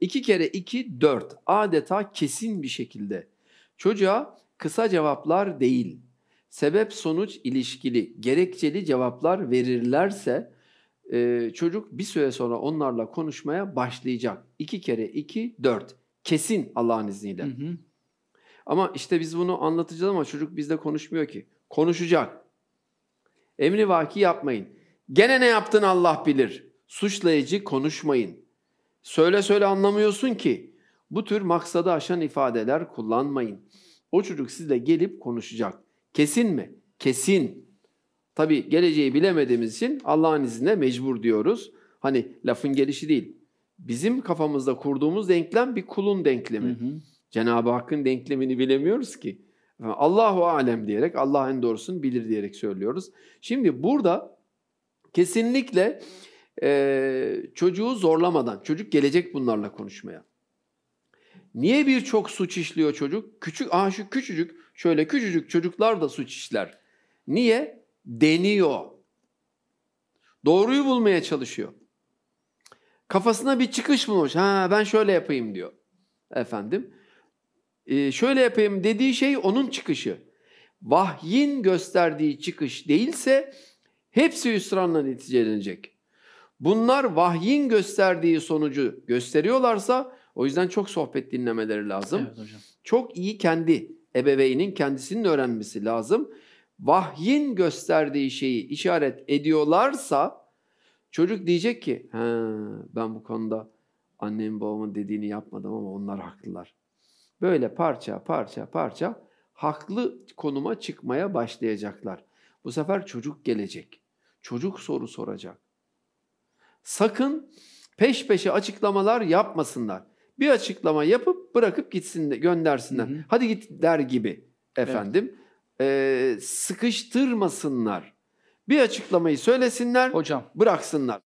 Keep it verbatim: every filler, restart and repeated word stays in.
iki kere iki dört. Adeta kesin bir şekilde. Çocuğa kısa cevaplar değil, sebep sonuç ilişkili, gerekçeli cevaplar verirlerse e, çocuk bir süre sonra onlarla konuşmaya başlayacak. iki kere iki dört. Kesin Allah'ın izniyle. Hı hı. Ama işte biz bunu anlatacağız ama çocuk bizde konuşmuyor ki. Konuşacak. Emri vaki yapmayın. Gene ne yaptın Allah bilir. Suçlayıcı konuşmayın. Söyle söyle anlamıyorsun ki. Bu tür maksadı aşan ifadeler kullanmayın. O çocuk sizle gelip konuşacak. Kesin mi? Kesin. Tabii geleceği bilemediğimiz için Allah'ın izniyle mecbur diyoruz. Hani lafın gelişi değil. Bizim kafamızda kurduğumuz denklem bir kulun denklemi. Hı hı. Cenab-ı Hakk'ın denklemini bilemiyoruz ki. Allahu alem diyerek, Allah en doğrusunu bilir diyerek söylüyoruz. Şimdi burada kesinlikle e, çocuğu zorlamadan, çocuk gelecek bunlarla konuşmaya. Niye birçok suç işliyor çocuk? Küçük, aha şu küçücük, şöyle küçücük çocuklar da suç işler. Niye? Deniyor. Doğruyu bulmaya çalışıyor. Kafasına bir çıkış bulmuş. Ha ben şöyle yapayım diyor. Efendim. Ee, şöyle yapayım dediği şey onun çıkışı. Vahyin gösterdiği çıkış değilse hepsi hüsranla neticelenecek. Bunlar vahyin gösterdiği sonucu gösteriyorlarsa o yüzden çok sohbet dinlemeleri lazım. Evet hocam. Çok iyi kendi ebeveynin kendisinin öğrenmesi lazım. Vahyin gösterdiği şeyi işaret ediyorlarsa çocuk diyecek ki ben bu konuda annemin babamın dediğini yapmadım ama onlar haklılar. Böyle parça parça parça haklı konuma çıkmaya başlayacaklar. Bu sefer çocuk gelecek. Çocuk soru soracak. Sakın peş peşe açıklamalar yapmasınlar. Bir açıklama yapıp bırakıp gitsin de göndersinler. Hı hı. Hadi git der gibi efendim. Evet. Ee, sıkıştırmasınlar. Bir açıklamayı söylesinler, hocam, bıraksınlar.